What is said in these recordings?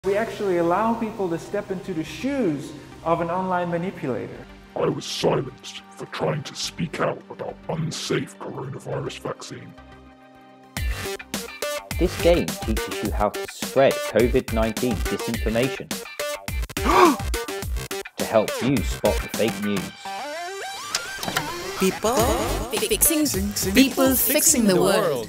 We actually allow people to step into the shoes of an online manipulator. I was silenced for trying to speak out about unsafe coronavirus vaccine. This game teaches you how to spread COVID-19 disinformation to help you spot the fake news. People fixing the world.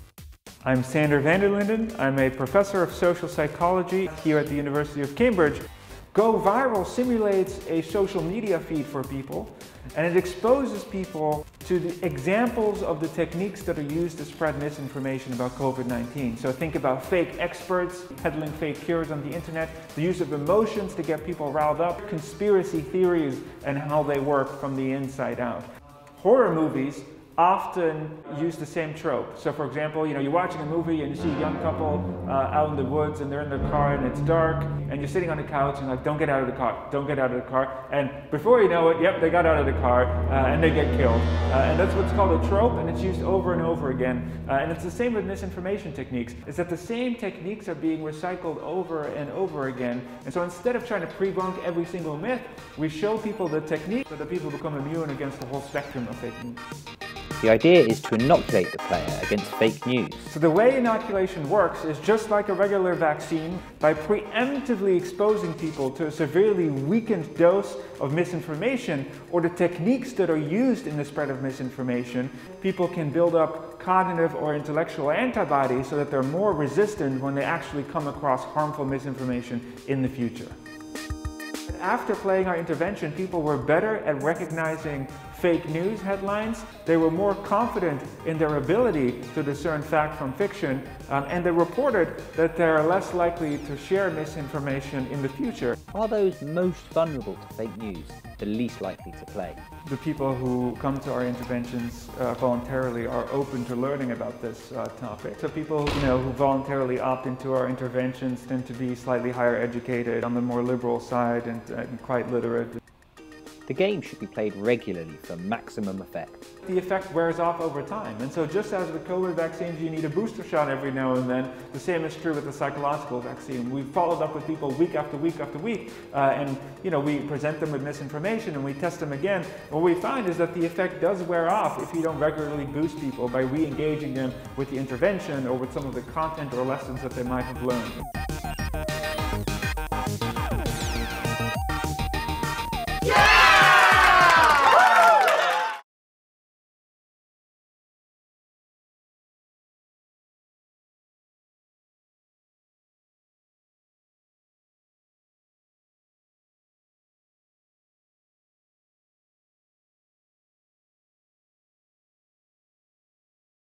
I'm Sander van der Linden. I'm a professor of social psychology here at the University of Cambridge. Go Viral simulates a social media feed for people, and it exposes people to the examples of the techniques that are used to spread misinformation about COVID-19. So think about fake experts peddling fake cures on the internet, the use of emotions to get people riled up, conspiracy theories and how they work from the inside out. Horror movies often use the same trope. So for example, you're watching a movie and you see a young couple out in the woods and they're in their car and it's dark and you're sitting on the couch and you're like, don't get out of the car, don't get out of the car. And before you know it, yep, they got out of the car and they get killed. And that's what's called a trope, and it's used over and over again. And it's the same with misinformation techniques. It's that the same techniques are being recycled over and over again. And so instead of trying to pre-bunk every single myth, we show people the technique so that people become immune against the whole spectrum of fake news. The idea is to inoculate the player against fake news. So the way inoculation works is just like a regular vaccine. By preemptively exposing people to a severely weakened dose of misinformation or the techniques that are used in the spread of misinformation, people can build up cognitive or intellectual antibodies so that they're more resistant when they actually come across harmful misinformation in the future. After playing our intervention, people were better at recognizing fake news headlines, they were more confident in their ability to discern fact from fiction, and they reported that they're less likely to share misinformation in the future. Are those most vulnerable to fake news the least likely to play? The people who come to our interventions voluntarily are open to learning about this topic. So people who voluntarily opt into our interventions tend to be slightly higher educated, on the more liberal side, and quite literate. The game should be played regularly for maximum effect. The effect wears off over time, and so just as with COVID vaccines you need a booster shot every now and then, the same is true with the psychological vaccine. We've followed up with people week after week after week, and we present them with misinformation and we test them again. What we find is that the effect does wear off if you don't regularly boost people by re-engaging them with the intervention or with some of the content or lessons that they might have learned.